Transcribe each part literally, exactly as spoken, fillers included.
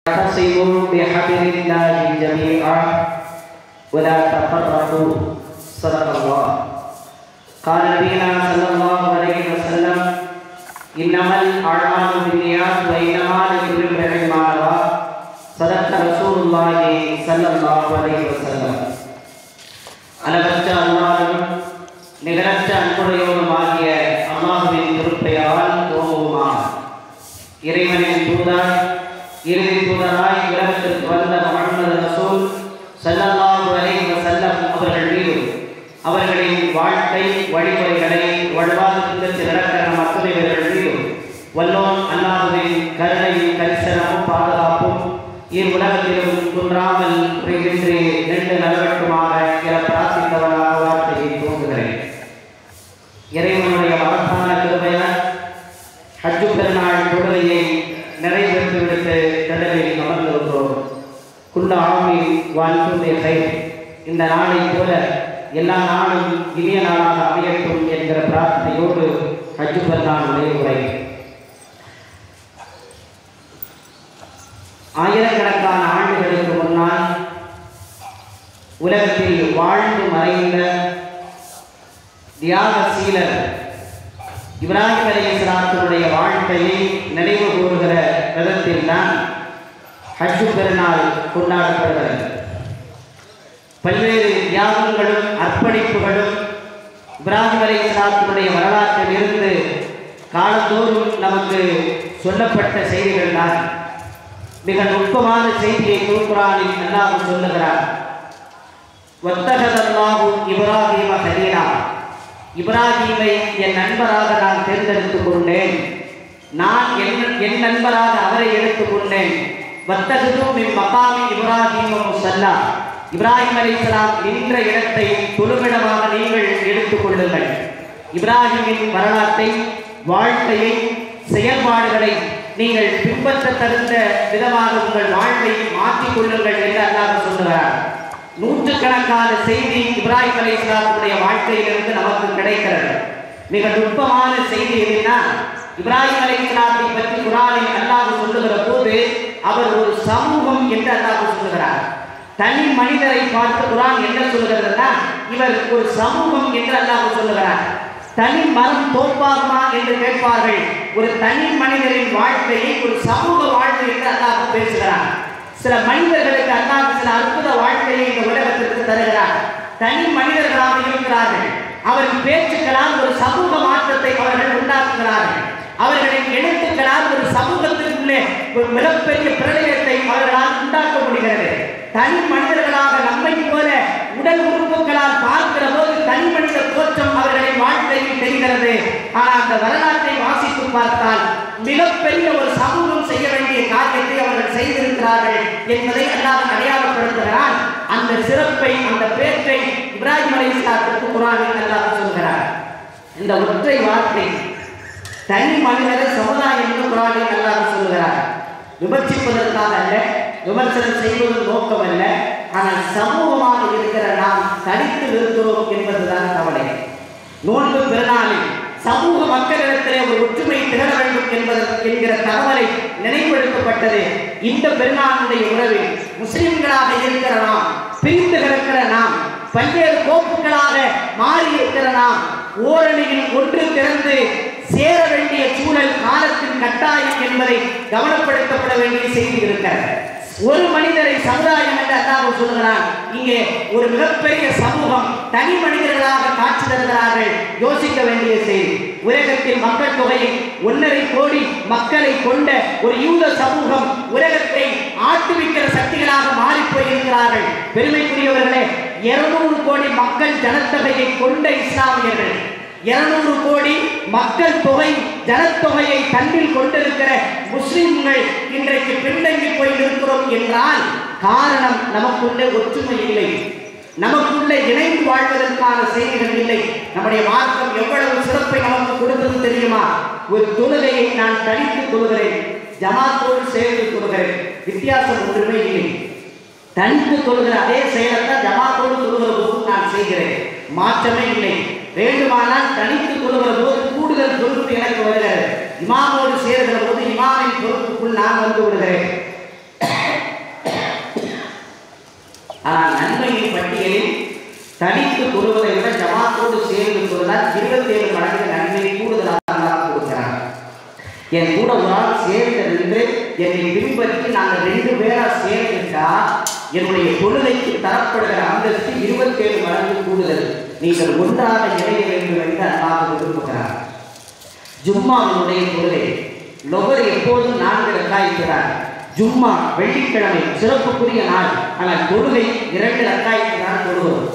اعتصموا بحبل الله جميعا ولا تفرقوا صدق الله. قال نبينا صلى الله عليه وسلم إنما الأعمال بالنيات وإنما لكل امرئ ما نوى. صدق رسول الله صلى الله عليه وسلم. அளவற்ற அல்லாஹ்வும் நிகரற்ற அன்புடையோனுமாகிய அல்லாஹ்வின் திருப்பெயரால் துவங்குவோமாக. இறைவனின் தூதர் இறுதி தூதராய் உலகத்திற்கு வந்த முஹம்மது ரசூல் ஸல்லல்லாஹு அலைஹி வஸல்லம் அவர்கள் மீது அவர்களின் வாழ்க்கை வழிமுறைகளை வாழ்வாதாரத்தில் நடக்கிற மக்கள் இவர்கள் மீது வல்லோன் அல்லாஹ்வின் கருணையும் கரிசனமும் பாதுகாப்பும் இரு உலகத்திலும் குன்றாமல் புரிகின்ற ரெண்டு நலவட்டுமாக என பிரார்த்தித்தவராக வார்த்தையை தோன்றுகிறேன். இறைவனுடைய மகத்தான கிருபையால் ஹஜ்ஜு பெருநாள் தொழுகையை நிறைவேற்றி விடுத்து கடலில் அமர்ந்திருக்கிறோம். குள்ள ஆமி வாழ்த்துடைய கை இந்த நாளை போல எல்லா நாளும் இனிய நாளாக அமையட்டும் என்கிற பிரார்த்தனையோடு ஹஜ்ஜு பெருநாள் உரை. ஆயிரக்கணக்கான ஆண்டுகளுக்கு முன்னால் உலகத்தில் வாழ்ந்து மறைந்த தியாகசீலர் இப்ராஹிம் அலைஹிஸ்ஸலாத்துடைய வாழ்க்கையை நினைவு கூறுகிற விதத்தில் தான் ஹஜ்ஜு பெருநாள் கொண்டாடப்படுகிறது. பல்வேறு தியாகங்களும் அர்ப்பணிப்புகளும் இப்ராஹிம் அலைஹிஸ்ஸலாத்துடைய வரலாற்றில் இருந்து காலந்தோறும் நமக்கு சொல்லப்பட்ட செய்திகள் தான். மிக நுட்பமான செய்தியை திருக்குர்ஆனில் அல்லாஹ் சொல்லுகிறார். வத்தகதல்லாஹு இப்ராஹீம கலீலா, இப்ராஹீமை என் நண்பராக நான் தேர்ந்தெடுத்துக் கொண்டேன், நான் என் நண்பராக அவரை எடுத்துக்கொண்டேன். வத்தகதும் மின் மகாமி இப்ராஹீம முஸல்லா, இப்ராஹிம் அலைஹிஸ்ஸலாம் நின்ற இடத்தை தொழுமிடமாக நீங்கள் எடுத்துக் கொள்ளுங்கள். இப்ராஹிமின் வரலாற்றை, வாழ்க்கையை, செயல்பாடுகளை நீங்கள் பின்பற்ற தகுந்த விதமாக உங்கள் வாழ்வை மாற்றிக் கொள்ளுங்கள் என்று அல்லாஹ் சொல்லுகிறார். நூற்றுக்கணக்கான செய்தி இப்ராஹிம் அலைஹிஸ்ஸலாத்துடைய வாழ்க்கையிலிருந்து நமக்கு கிடைக்கிறது. மிக நுட்பமான செய்தி எதுனா, இப்ராஹிம் அலைஹிஸ்ஸலாத்தை பற்றி குர்ஆனில் அல்லாஹ் சொல்லுகிற போது அவர் ஒரு சமூகம் என்று அல்லாஹ் சொல்லுகிறார். தனி மனிதரை பார்த்து குர்ஆன் என்ன சொல்லுகிறதுனா, இவர் ஒரு சமூகம் என்று அல்லாஹ் சொல்லுகிறார். தனி மரம் தோப்பாகுமா என்று கேட்பார்கள். ஒரு தனி மனிதரின் வாழ்க்கையை ஒரு சமூக வாழ்க்கை என்று அல்லாஹ் பேசுகிறார். சில மனிதர்களுக்கு அல்லாஹ் சில அற்புத வாழ்க்கையை இந்த உலகத்திற்கு தருகிறார். தனி மனிதர்களாக இருக்கிறார்கள். அவரின் பேச்சுக்களால் ஒரு சமூக மாற்றத்தை அவர்கள் உண்டாக்குகிறார்கள். அவர்களின் எழுத்துக்களால் ஒரு சமூகத்திற்குள்ளே ஒரு மிகப்பெரிய பிரளயத்தை அவர்களால் உண்டாக்க முடிகிறது. தனி மனிதர்களாக நம்மை போல உடல் உறுப்புகளால் பார்க்கிற போது தனி மனித தோற்றம் அவர்களின் வாழ்க்கையில் தெரிகிறது. ஆனால் அந்த வரலாற்றை வாசித்து பார்த்தால் மிகப்பெரிய ஒரு சமூகம் செய்ய வேண்டிய காரியத்தை அவர்கள் செய்திருக்கிறார்கள் என்பதை அல்லாஹ் அடையாளப்படுத்துகிறார். அந்த சிறப்பை, அந்த பேற்றை இப்ராஹிம் அலைஹிஸ்ஸலாத்துக்கு குர்ஆனில் அல்லாஹ் சொல்கிறார். இந்த ஒற்றை வார்த்தை தனி மனிதரை சமுதாயம் என்று குர்ஆனில் அல்லாஹ் சொல்கிறார். விமர்சிப்பதற்காக அல்ல, விமர்சனம் செய்வதன் நோக்கம் அல்ல. ஆனால் சமூகமாக இருக்கிற நாம் தனித்து இருக்கிறோம் என்பதுதான் கவலை. நோன்பு பெருநாளில் சமூக மக்களிடத்திலே ஒரு ஒற்றுமை திகழ வேண்டும் என்பது என்கிற தகவலை நினைவுபடுத்தப்பட்டது. இந்த பெருநாளுடைய உறவில் முஸ்லிம்களாக இருக்கிற நாம், பிரிந்து கிடக்கிற நாம், பல்வேறு கோப்புகளாக மாறி இருக்கிற நாம் ஓரணியில் ஒன்று திறந்து சேர வேண்டிய சூழல் காலத்தின் கட்டாயம் என்பதை கவனப்படுத்தப்பட வேண்டிய செய்தி இருக்கிறது. ஒரு மனிதரை சமுதாயம் என்று அல்லாஹ் சொல்கிறான். இங்கே ஒரு மிகப்பெரிய சமூகம் தனி மனிதர்களாக காட்சி தருகிறார்கள். யோசிக்க வேண்டிய செய்தி. உலகத்தில் மக்கள் தொகையில் ஒன்றரை கோடி மக்களை கொண்ட ஒரு யூத சமூகம் உலகத்தை ஆட்டுவிக்கிற சக்திகளாக மாறி போயிருக்கிறார்கள். பெருமைக்குரியவர்களே, இருநூறு கோடி மக்கள் ஜனத்தொகையை கொண்ட இஸ்லாமியர்கள், இருநூறு கோடி மக்கள் தொகை ஜனத்தொகையை தன்னில் கொண்டிருக்கிற முஸ்லிம்கள் இன்றைக்கு பின்தங்கி போய் இருக்கிறோம் என்றால் காரணம் நமக்குள்ளே ஒற்றுமை இல்லை, நமக்குள்ளே இணைந்து வாழ்வதற்கான செய்திகள் இல்லை. நம்முடைய மார்க்கம் எவ்வளவு சிறப்பை நமக்கு கொடுத்தது தெரியுமா? ஒரு தொழுகையை நான் தனித்து தொழுகிறேன், ஜமாத்தோடு சேர்ந்து தொழுகிறேன், வித்தியாசம் ஒன்றுமே இல்லை. தனித்து தொழுகிற அதே செயலத்தான் ஜமாத்தோடு தொழுகிற போது நான் செய்கிறேன், மாற்றமே இல்லை. வேண்டுமானால் தனித்து தொழுகிற போது கூடுதல் பொறுப்பு எனக்கு வருகிறது. இமாமோடு சேர்கிற போது இமாமின் பொறுப்புக்குள் நான் வந்து விடுகிறேன். தனித்து தொழுவதை விட ஜமாத்தோடு சேர்ந்து தொழுதால் இருபத்தி ஏழு மடங்கு நன்மை கூடுதலாக கொடுக்கிறார். என் கூட ஒரு ஆள் சேர்ந்து நின்று என்னை பின்பற்றி நாங்கள் ரெண்டு பேரா சேர்ந்துட்டா என்னுடைய தொழுகைக்கு தரப்படுகிற அந்தஸ்து இருபத்தி ஏழு மடங்கு கூடுதல். நீங்கள் ஒன்றாக இணைய வேண்டும் என்று அல்லாஹ் விரும்புகிறார். ஜும்மாவினுடைய தொழுகை லொகர் எப்போதும் நான்கு ரக்காய்க்கிறார். ஜும்மா வெள்ளிக்கிழமை சிறப்புக்குரிய நாள். ஆனால் தொழுகை இரண்டு ரக்காய்க்கிறார். தொழுகிறோம்.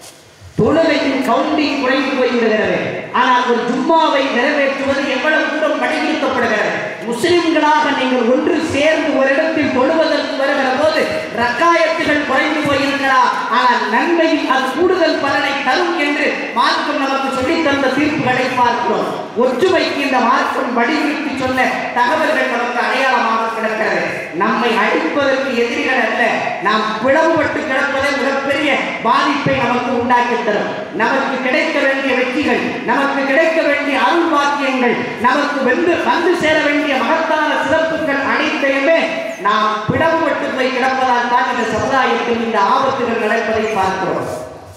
தொழுகையின் கவுண்டிங் குறைந்து போய்விடுகிறது. ஆனால் ஒரு ஜும்மாவை நிறைவேற்றுவது எவ்வளவு தூரம் வலியுறுத்தப்படுகிறது. முஸ்லிம்களாக நீங்கள் ஒன்று சேர்ந்து ஒரு இடத்தில் தொழுவதற்கு வருகிற போது ரக்காயத்துகள் குறைந்து போயிருக்கலாம். ஆனால் நன்மையில் அது கூடுதல் பலனை தரும் என்று மார்க்கம் நமக்கு சொல்லித் தந்த தீர்ப்புகளை பார்க்கிறோம். ஒற்றுமைக்கு இந்த மார்க்கம் வலியுறுத்தி சொன்ன தகவல்கள் நமக்கு அடையாளமாக கிடக்கிறது. நம்மை அழிப்பதற்கு எதிரிகள் அல்ல, நாம் பிளவுபட்டு கிடப்பதை மிகப்பெரிய பாதிப்பை நமக்கு உண்டாக்கி தரும். நமக்கு கிடைக்க வேண்டிய வெற்றிகள், நமக்கு கிடைக்க வேண்டிய அருள் வாக்கியங்கள், நமக்கு வென்று வந்து சேர வேண்டிய மகத்தான சிறப்புகள் அனைத்தையுமே நாம் பிளவுபட்டு போய் கிடப்பதால் தான் இந்த சமுதாயத்தில் இந்த ஆபத்துகள் நடப்பதை பார்க்கிறோம்.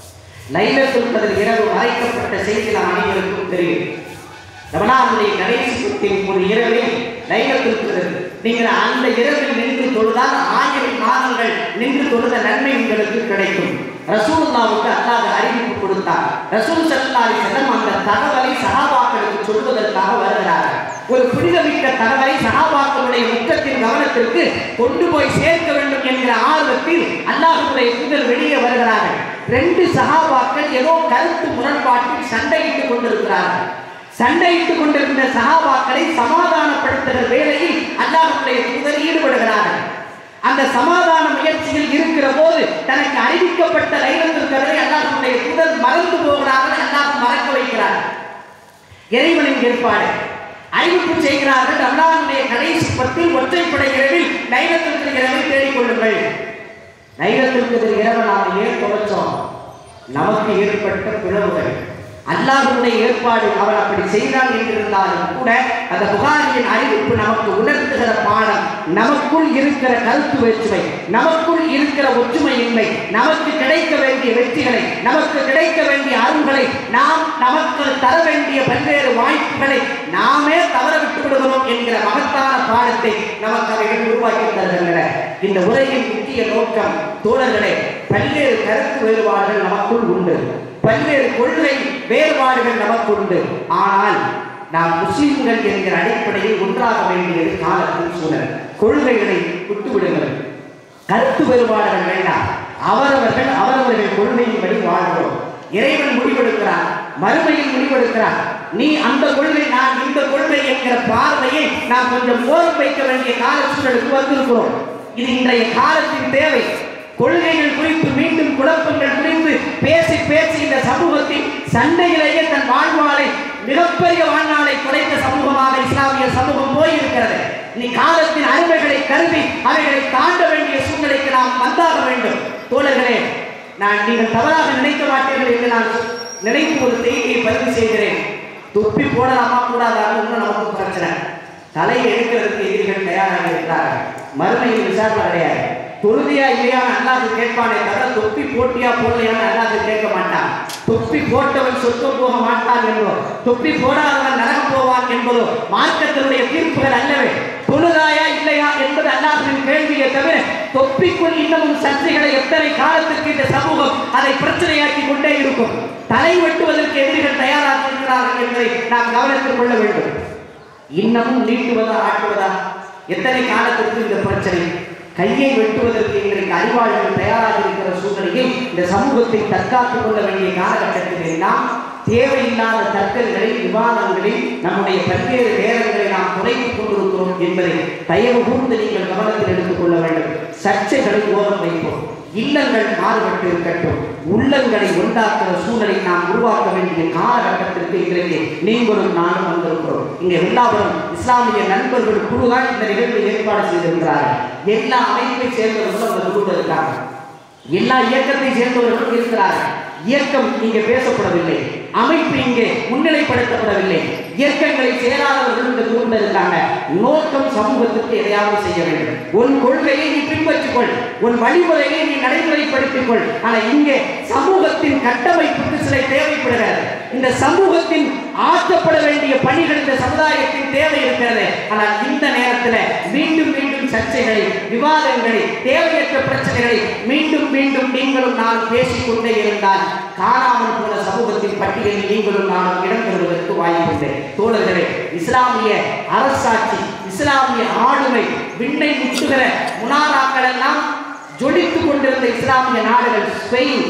லைலத்துல் கத்ர் இரவு மறைக்கப்பட்ட செய்தி நாம் அனைவருக்கும் தெரியும். ரமலானுடைய கடைசி பத்தின் ஒரு இரவில் லைலத்துல் கத்ர் நீங்கள் அந்த இரவில் நின்று தொழுதால் ஆயிரம் மாதங்கள் நின்று தொழுத நன்மை உங்களுக்கு கிடைக்கும். ரசூலுல்லாஹ்வுக்கு அல்லாஹ் அறிவிப்பு கொடுத்தார். ரசூல் ஸல்லல்லாஹு அலைஹி வஸல்லம் அந்த தகவலை சஹாபாக்களுக்கு சொல்வதற்காக வருகிறார். ஒரு புனிதமிக்க தகவலை சஹாபாக்களுடைய முற்றத்தின் கவனத்திற்கு கொண்டு போய் சேர்க்க வேண்டும் என்கிற ஆர்வத்தில் அல்லாஹ்வுடைய தூதர் வெளியே வருகிறார்கள். ரெண்டு சஹாபாக்கள் ஏதோ கருத்து முரண்பாட்டில் சண்டையிட்டுக் கொண்டிருக்கிறார்கள். சண்டையிட்டுக் கொண்டிருந்த சஹாபாக்களை சமாதானப்படுத்துகிற வேளையில் அல்லாஹ்வுடைய தூதர் ஈடுபடுகிறார்கள். அந்த சமாதான முயற்சியில் இருக்கிற போது தனக்கு அறிவிக்கப்பட்ட லைலத்துல் கத்ரை அல்லாஹ்வுடைய தூதர் மறந்து போகிறார்கள். அல்லாஹ் மறக்க வைக்கிறார். இறைவனின் ஏற்பாடு. அறிவிப்பு செய்கிறார்கள். ரமலானுடைய கடைசி பத்தில் ஒற்றைப்படை இரவில் லைலத்துல் கத்ர் இரவை தேடிக்கொள்ளுங்கள். லைலத்துல் கத்ர் இரவை நாம் ஏன் குறைச்சோம்? நமக்கு ஏற்பட்ட பிளவுகள். அல்லாஹ்வுடைய ஏற்பாடு அவன் அப்படி செய்தான் என்றிருந்தாலும் கூட அந்த புகாரியின் அறிவிப்பு நமக்கு உணர்த்துகிற பாடம், நமக்குள் இருக்கிற கருத்து வேற்றுமை, நமக்குள் இருக்கிற ஒற்றுமையின்மை, நமக்கு கிடைக்க வேண்டிய வெற்றிகளை, நமக்கு கிடைக்க வேண்டிய அருள்களை, நாம் நமக்கு தர வேண்டிய பல்வேறு வாய்ப்புகளை நாமே தவற விட்டு விடுகிறோம் என்கிற மகத்தான பாடத்தை நமக்கு அவைகள் உருவாக்கி தருகின்றன. இந்த உரையின் முக்கிய நோக்கம் தோழர்களே, பல்வேறு கருத்து வேறுபாடுகள் நமக்குள் உண்டு, பல்வேறு கொள்கை வேறுபாடுகள் நமக்கு உண்டு. ஆனால் நாம் முஸ்லிம்கள் என்கிற அடிப்படையில் ஒன்றாக வேண்டியது காலத்தின் சூழல். கொள்கைகளை விட்டுவிடுங்கள், கருத்து வேறுபாடுகள் வேண்டாம். அவரவர்கள் அவரவர்கள் கொள்கையின்படி வாழ்கிறோம். இறைவன் முடிவெடுக்கிறார், மறுமையில் முடிவெடுக்கிறார். நீ அந்த கொள்கை, நான் இந்த கொள்கை என்கிற பார்வையை நாம் கொஞ்சம் ஓரம் வைக்க வேண்டிய கால சூழலுக்கு வந்திருக்கிறோம். இது இன்றைய காலத்தின் தேவை. கொள்கைகள் குறித்து மீண்டும் குழப்பங்கள் குறித்து பேசி பேசி இந்த சமூகத்தின் சண்டையிலேயே தன் வாழ்வாளை, மிகப்பெரிய வாழ்நாளை குறைத்த சமூகமாக இஸ்லாமிய சமூகம் போயிருக்கிறது. நீ காலத்தின் அருமைகளை கருதி அவைகளை தாண்ட வேண்டிய சூழ்நிலைக்கு நாம் வந்தாக வேண்டும். தோழர்களே, நான் நீங்கள் தவறாக நினைக்க மாட்டீர்கள் என்று நான் நினைத்து ஒரு செய்தியை பதிவு செய்கிறேன். தொப்பி போடலாமா கூடாதான்னு இன்னும் நமக்கு பிரச்சனை. தலையை எடுக்கிறதுக்கு எதிரிகள் தயாராக இருக்கிறார்கள். மறுமையில் விசாரணை கிடையாது. தொழுதியா இல்லையான்னு அல்லாஹ் கேட்பானே தவிர தொப்பி போட்டியா போடலையான்னு அல்லாஹ் கேட்க மாட்டான். தொப்பி போட்டவன் சொர்க்கம் போக மாட்டான் என்பதோ, தொப்பி போடாதவன் நரகம் போவான் என்பதோ மார்க்கத்தினுடைய தீர்ப்புகள் அல்லவே. தொழுதாயா இல்லையா என்பது அல்லாஹ்வின் கேள்வியை தவிர தொப்பிக்குள் இன்னமும் சர்ச்சைகளை எத்தனை காலத்திற்கு இந்த சமூகம் அதை பிரச்சனையாக்கி கொண்டே இருக்கும். தலை வெட்டுவதற்கு எதிரிகள் தயாராக இருக்கிறார்கள் என்பதை நாம் கவனத்தில் கொள்ள வேண்டும். இன்னமும் நீட்டுவதா ஆட்டுவதா? எத்தனை காலத்திற்கு இந்த பிரச்சனை? கையை வெட்டுவதற்கு எங்களுக்கு அறிவாளிகள் தயாராக இருக்கிற சூழ்நிலையில் இந்த சமூகத்தை தற்காத்துக் கொள்ள வேண்டிய காலகட்டத்தில் எல்லாம் தேவையில்லாத தர்க்கங்களில், விவாதங்களில் நம்முடைய பல்வேறு நேரங்களை நாம் குறைத்துக் கொண்டிருக்கிறோம் என்பதை தயவு கூர்ந்து நீங்கள் கவனத்தில் எடுத்துக் கொள்ள வேண்டும். சர்ச்சைகளை ஓரம் வைப்போம். இல்லங்கள் மாறுபட்டு இருக்கட்டும். உள்ளங்களை ஒன்றாக்குற சூழலை நாம் உருவாக்க வேண்டிய காலகட்டத்திற்கு இன்றைக்கு நீங்களும் நானும் வந்திருக்கிறோம். இங்கே எல்லாரும் இஸ்லாமிய நண்பர்கள் குழுதான் இந்த நிகழ்வை ஏற்பாடு செய்திருக்கிறார்கள். எல்லா அமைப்பை சேர்ந்தவர்களும் அந்த குழுவில் இருக்காங்க. எல்லா இயக்கத்தை சேர்ந்தவர்களும் இருக்கிறார்கள். இயக்கம் இங்கே பேசப்படவில்லை, அமைப்பு இங்கே முன்னிலைப்படுத்தப்படவில்லை. இயக்கங்களை சேராதவர்கள் இந்த குழுவில் இருக்காங்க. நோக்கம் சமூகத்திற்கு எதையாவது செய்ய வேண்டும். உன் கொள்கையை நீ பின்பற்றிக்கொள். உன் வழிமுறையை நீ நடைமுறைப்படுத்திக் கொள். ஆனால் இங்கே சமூகத்தின் கட்டமைப்புக்கு சில தேவைப்படுகிறது. இந்த சமூகத்தின் ஆற்றப்பட வேண்டிய பணிகள் இந்த சமுதாயத்தின் தேவை இருக்கிறது. ஆனால் இந்த நேரத்தில் மீண்டும் மீண்டும் சர்ச்சைகளை, விவாதங்களை, தேவையற்ற பிரச்சனைகளை மீண்டும் மீண்டும் நீங்களும் நானும் பேசிக்கொண்டே இருந்தால் காணாமல் போன சமூகத்தின் பட்டியலில் நீங்களும் நானும் இடம் பெறுவதற்கு வாய்ப்புண்டு. தோழர்களே, இஸ்லாமிய அரசாட்சி, இஸ்லாமிய ஆளுமை, விண்ணை முட்டுகிற முனாராக்கள் எல்லாம் ஜொலித்துக் கொண்டிருந்த இஸ்லாமிய நாடுகள் ஸ்பெயின்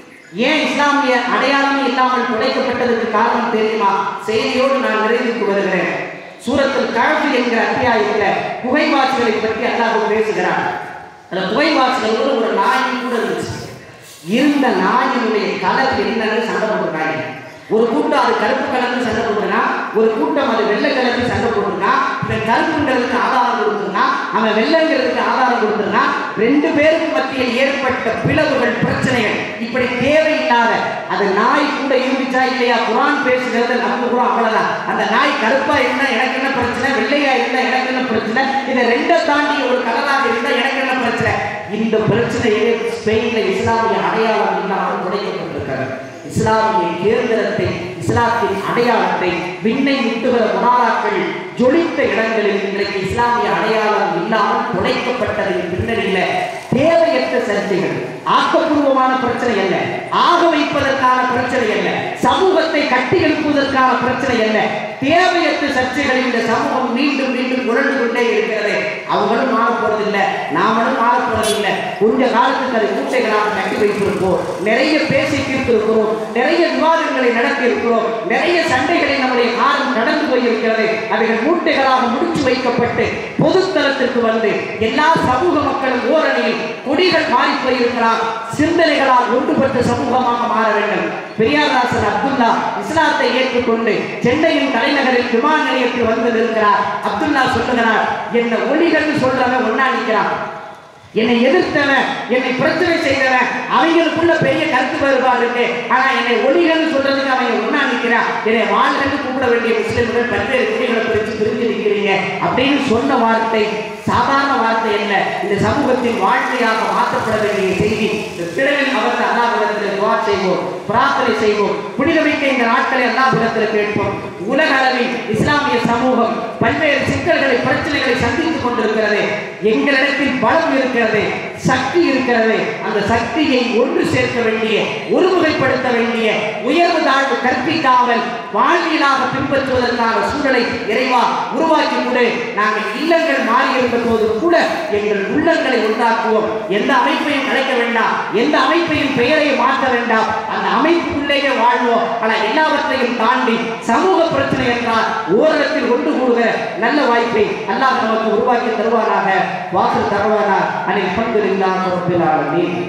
ஏன் இஸ்லாமிய அடையாளமே இல்லாமல் துடைக்கப்பட்டதற்கு காரணம் தெரியுமா? செய்தியோடு நான் நிறைவுக்கு வருகிறேன். சூரத்துல் கஹ்ஃப் என்கிற அத்தியாயத்தில் புகைவாசிகளை பற்றி அல்லாஹ் பேசுகிறார். அந்த புகைவாசிகளோடு ஒரு நாய் கூட இருந்துச்சு. இருந்த நாயினுடைய கலர் என்னன்னு சண்டை போட்டுருக்காங்க. ஒரு கூட்டம் அது கருப்பு கலர்னு சண்டை போட்டுருனா, ஒரு கூட்டம் அது வெள்ளை கலர்னு சண்டை போட்டுருனா, இவன் கருப்புங்கிறதுக்கு ஆதாரம் கொடுத்துருனா, அவன் வெள்ளைங்கிறதுக்கு ஆதாரம் கொடுத்துருனா, ரெண்டு பேருக்கு மத்தியில் ஏற்பட்ட பிளவுகள், பிரச்சனைகள் இப்படி தேவையில்லாத அது நாய் கூட இருந்துச்சா இல்லையா? குர்ஆன் பேசுகிறது நம்ம கூட அவ்வளவுதான். அந்த நாய் கருப்பா இருந்தா எனக்கு என்ன பிரச்சனை, வெள்ளையா இருந்தா எனக்கு என்ன பிரச்சனை, இதை ரெண்டை தாண்டி ஒரு கலராக இருந்தா எனக்கு என்ன பிரச்சனை? இந்த பிரச்சனையை ஸ்பெயின்ல இஸ்லாமிய அடையாளம் இல்லாமல் துடைக்கப்பட்டிருக்கிறது. இஸ்லாமிய கேந்திரத்தை, இஸ்லாத்தின் அடையாளத்தை விண்ணை முட்டுகிற முனாராக்கள் ஜொலித்த இடங்களில் இன்றைக்கு இஸ்லாமிய அடையாளம் இல்லாமல் துடைக்கப்பட்டதின் பின்னணியில் தேவையற்ற சர்ச்சைகள், ஆக்கப்பூர்வமான பிரச்சனை அல்ல, ஆக வைப்பதற்கான பிரச்சனை அல்ல, சமூகத்தை கட்டி எழுப்புவதற்கான பிரச்சனை அல்ல, தேவையற்ற சர்ச்சைகள் இந்த சமூகம் மீண்டும் மீண்டும் உழந்து கொண்டே இருக்கிறது. அவங்களும் மாற போறதில்லை, நாமளும் மாற போறதில்லை. கொஞ்ச காலத்துக்கு அதை மூட்டைகளாக கட்டி வைத்திருக்கிறோம், நிறைய பேசி தீர்த்திருக்கிறோம், நிறைய விவாதங்களை நடத்தி இருக்கிறோம், நிறைய சண்டைகளை நம்முடைய காலம் நடந்து போயிருக்கிறது. அவைகள் மூட்டைகளாக முடிச்சு வைக்கப்பட்டு பொதுத்தளத்திற்கு வந்து எல்லா சமூக மக்களும் ஓரணியில் கொடிகள் மாறி போயிருக்கிறார். சிந்தனைகளால் ஒன்றுபட்ட சமூகமாக மாற வேண்டும். பெரியார்தாசன் அப்துல்லா இஸ்லாத்தை ஏற்றுக்கொண்டு சென்னையின் தலைநகரில் விமான நிலையத்தில் வந்து நிற்கிறார். அப்துல்லா சொல்லுகிறார், என்ன ஒளிகள் சொல்றவன் ஒன்னா நிற்கிறான், என்னை எதிர்த்தவன், என்னை பிரச்சனை செய்தவன், அவங்களுக்குள்ள பெரிய கருத்து வேறுபாடு இருக்கு. ஆனா என்னை ஒளிகள் சொல்றதுக்கு அவங்க ஒன்னா நிற்கிறான். என்னை வாழ்கள் கூப்பிட வேண்டிய முஸ்லிம்கள் பல்வேறு குடிகளை பிரித்து பிரிஞ்சு நிற்கிறீங்க அப்படின்னு சொன்ன வார்த்தை சாதாரண வார்த்தை அல்ல. இந்த சமூகத்தின் வாழ்க்கையாக மாற்றப்பட வேண்டிய செய்தி. இந்த திடலில் அவர்கள் அல்லாஹ்விடத்தில் துஆ செய்வோம், பிரார்த்தனை செய்வோம். புனிதமிக்க இந்த நாட்களை அல்லாஹ்விடத்தில் கேட்போம். உலக அளவில் இஸ்லாமிய சமூகம் பல்வேறு சிக்கல்களை, பிரச்சனைகளை சந்தித்துக் கொண்டிருக்கிறது. எங்களிடத்தில் பலம் இருக்கிறது, சக்தி இருக்கிறது. அந்த சக்தியை ஒன்று சேர்க்க வேண்டிய, ஒருமுகைப்படுத்த வேண்டிய, உயர்வு தாழ்வு கற்பிக்காமல் வாழ்வியலாக பின்பற்றுவதற்கான சூழலை இறைவா உருவாக்கி கொண்டு நாங்கள் இல்லங்கள் மாறியிருந்த போது கூட எங்கள் உள்ளங்களை உண்டாக்குவோம். எந்த அமைப்பையும் கலைக்க வேண்டாம், எந்த அமைப்பையும் பெயரை மாற்ற வேண்டாம், அந்த அமைப்புக்குள்ளேயே வாழ்வோம். ஆனால் எல்லாவற்றையும் தாண்டி சமூக பிரச்சனை என்றால் ஓரிடத்தில் ஒன்று கூடுக நல்ல வாய்ப்பை அல்லாஹ் நமக்கு உருவாக்கி தருவாராக. வாக்கு தருவாரா அனில் அல்ஹம்துலில்லாஹி ரப்பில் ஆலமீன்.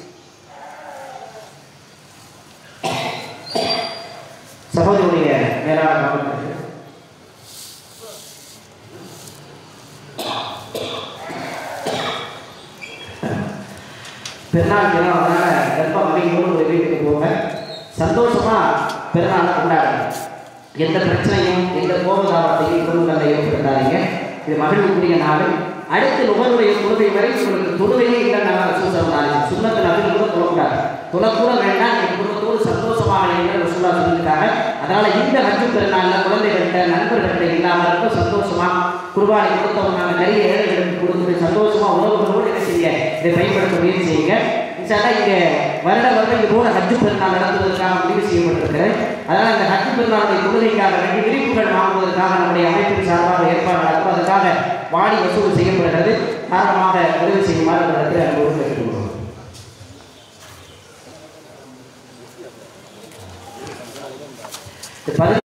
சகோதரருடைய மேலான கவனத்திற்கு பெருநாள் தினம், அதனால கர்ப்ப மனைவியோடு ஒரு வீட்டுக்கு போக சந்தோஷமா பெருநாளை கொண்டாடுங்க. எந்த பிரச்சனையும், எந்த கோபதாபத்தையும் குடும்பங்களை ஏற்படுத்தாதீங்க. இது மகிழ்வுக்குரிய நாள். அடுத்து நுகர்வுடைய தொழுகை வரை உங்களுக்கு தொழுகையே இல்லைன்னா சொன்னாங்க. சுண்ணத்தில் அதில் கூட தொழக்கூடாது, தொழக்கூட வேண்டாம். என் குடும்பத்தோடு சந்தோஷமாக இருக்கிற சுல்லா சொல்லியிருக்காங்க. அதனால இந்த ஹஜ்ஜு பெருநாளில் குழந்தைகள்கிட்ட, நண்பர்கள்ட்ட இல்லாமல் இருக்க சந்தோஷமா குர்பானை கொடுத்தவங்க நாங்கள் நிறைய ஏழைகளுக்கு கொடுத்து சந்தோஷமா உணவுகளோடு என்ன செய்ய இதை பயன்படுத்த முயற்சி செய்யுங்க. இங்கே வருட வருடம் இது போல ஹஜ்ஜு பெருநாள் நடத்துவதற்காக முடிவு செய்யப்பட்டிருக்கிறது. அதனால் இந்த ஹஜ்ஜு பெருநாளுடைய தொழுகைக்காக வேண்டிய விரிப்புகள் வாங்குவதற்காக நம்முடைய அமைப்பின் சார்பாக ஏற்பாடு நடக்கும். அதற்காக வாடி வசூல் செய்யப்படுகிறது. காரணமாக உதவி செய்யுமாறு இடத்தில் அன்போடு கேட்டுக்கொள்வோம்.